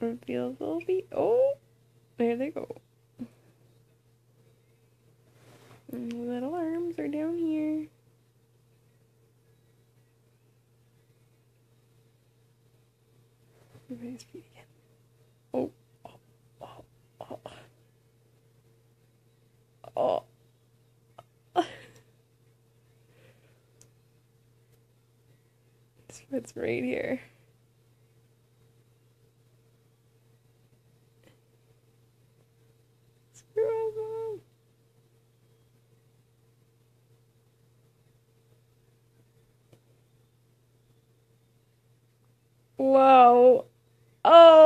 Reveal little feet. Oh, there they go. And little arms are down here. His feet again. Oh, oh, oh, oh, oh. His foot's right here. Screw him. Whoa. Oh.